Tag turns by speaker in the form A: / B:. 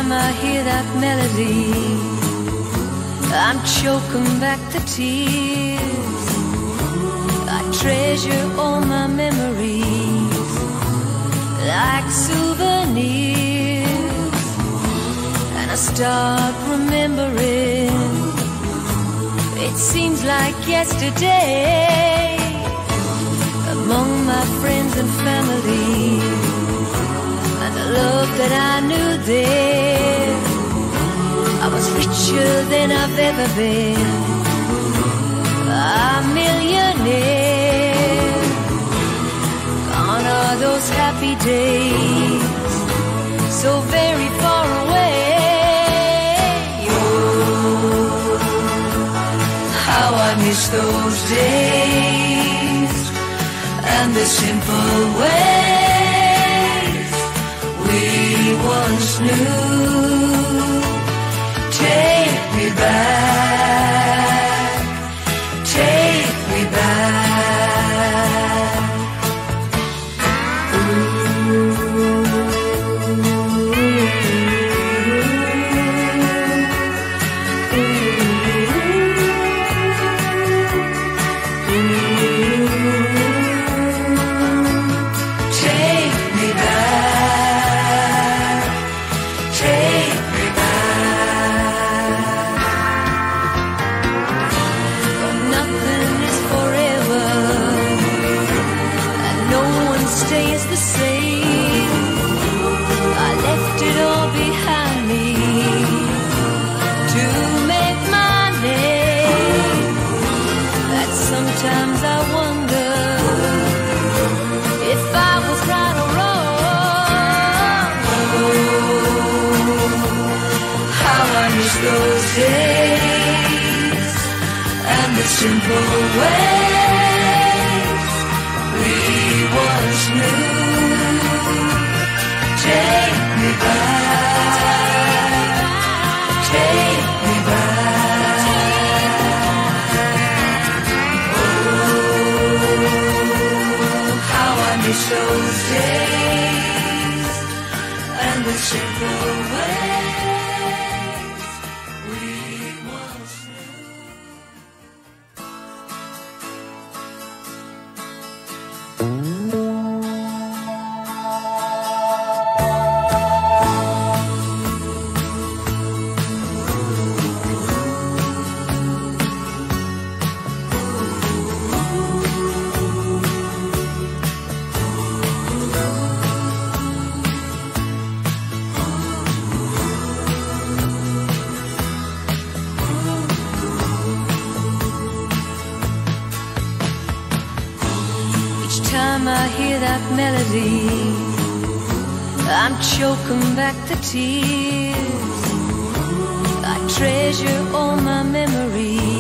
A: time I hear that melody, I'm choking back the tears. I treasure all my memories like souvenirs, and I start remembering. It seems like yesterday, among my friends and family, and the love that I knew then. I was richer than I've ever been, a millionaire. Gone are those happy days, so very far away. Oh, how I miss those days and the simple ways we once knew. Take me back, take me back. Take me back, take me back. But nothing is forever, and no one stays the same. I left it all behind me to make my name. That sometimes I wonder if I was right or wrong. Oh, how I miss those days and the simple ways we once knew. Take me back, take me back. Oh, how I miss those days and the simple ways we once knew. Each time I hear that melody, I'm choking back the tears. I treasure all my memories